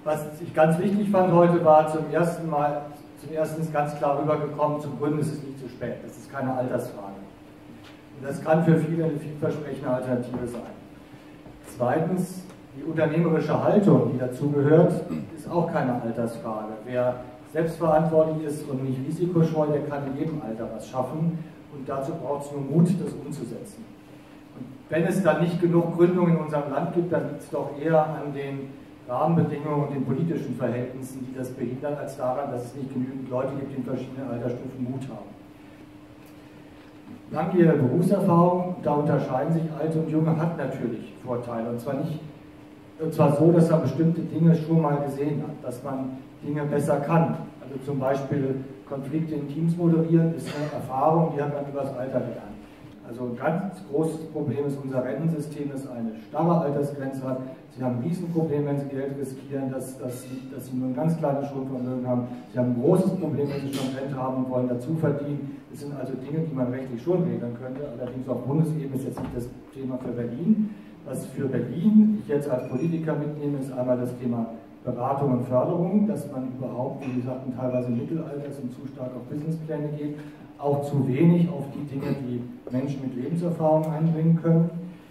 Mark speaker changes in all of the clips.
Speaker 1: Was ich ganz wichtig fand heute war, zum ersten ist ganz klar rübergekommen, zum Gründen ist es nicht zu spät. Das ist keine Altersfrage. Und das kann für viele eine vielversprechende Alternative sein. Zweitens, die unternehmerische Haltung, die dazugehört, ist auch keine Altersfrage. Wer selbstverantwortlich ist und nicht risikoscheu, der kann in jedem Alter was schaffen. Und dazu braucht es nur Mut, das umzusetzen. Und wenn es dann nicht genug Gründungen in unserem Land gibt, dann liegt es doch eher an den Rahmenbedingungen und den politischen Verhältnissen, die das behindern, als daran, dass es nicht genügend Leute gibt, die in verschiedenen Altersstufen Mut haben. Langjährige Berufserfahrung, da unterscheiden sich Alte und Junge, hat natürlich Vorteile. Und zwar so, dass man bestimmte Dinge schon mal gesehen hat, dass man Dinge besser kann. Also zum Beispiel Konflikte in Teams moderieren ist eine Erfahrung, die hat man über das Alter gelernt. Also ein ganz großes Problem ist unser Rentensystem, das eine starre Altersgrenze hat. Sie haben ein Riesenproblem, wenn Sie Geld riskieren, dass Sie nur ein ganz kleines Schulvermögen haben. Sie haben ein großes Problem, wenn Sie schon Rente haben und wollen dazu verdienen. Das sind also Dinge, die man rechtlich schon regeln könnte. Allerdings auf Bundesebene ist jetzt nicht das Thema für Berlin. Was für Berlin ich jetzt als Politiker mitnehme, ist einmal das Thema Beratung und Förderung, dass man überhaupt, wie gesagt, teilweise im Mittelalter und zu stark auf Businesspläne geht, auch zu wenig auf die Dinge, die Menschen mit Lebenserfahrung einbringen können.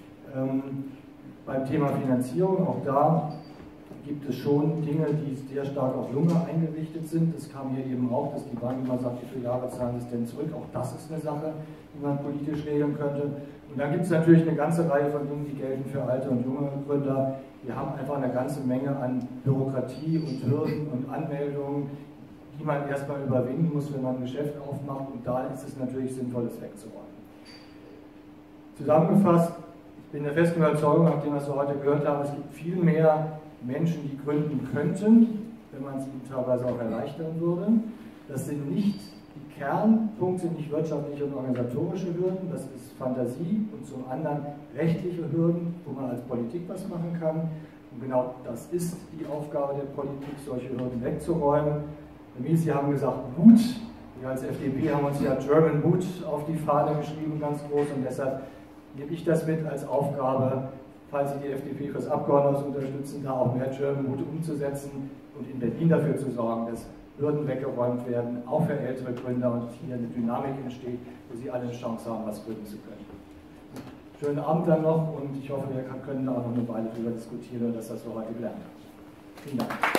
Speaker 1: Beim Thema Finanzierung, auch da gibt es schon Dinge, die sehr stark auf Junge eingerichtet sind. Das kam hier eben auch, dass die Bank immer sagt, wie viele Jahre zahlen Sie es denn zurück. Auch das ist eine Sache, die man politisch regeln könnte. Und dann gibt es natürlich eine ganze Reihe von Dingen, die gelten für alte und junge Gründer. Wir haben einfach eine ganze Menge an Bürokratie und Hürden und Anmeldungen, die man erstmal überwinden muss, wenn man ein Geschäft aufmacht. Und da ist es natürlich sinnvoll, es wegzuräumen. Zusammengefasst, ich bin der festen Überzeugung, nachdem wir es heute gehört haben, es gibt viel mehr Menschen, die gründen könnten, wenn man es ihnen teilweise auch erleichtern würde. Das sind nicht die Kernpunkte, sind nicht wirtschaftliche und organisatorische Hürden, das ist Fantasie und zum anderen rechtliche Hürden, wo man als Politik was machen kann. Und genau das ist die Aufgabe der Politik, solche Hürden wegzuräumen. Sie haben gesagt Mut. Wir als FDP haben uns ja German Mut auf die Fahne geschrieben, ganz groß, und deshalb nehme ich das mit als Aufgabe, falls Sie die FDP fürs Abgeordnetenhaus unterstützen, da auch mehr German Mut umzusetzen und in Berlin dafür zu sorgen, dass Hürden weggeräumt werden, auch für ältere Gründer, und hier eine Dynamik entsteht, wo Sie alle eine Chance haben, was gründen zu können. Schönen Abend dann noch, und ich hoffe, wir können da auch noch eine Weile drüber diskutieren, dass das so heute gelernt haben. Vielen Dank.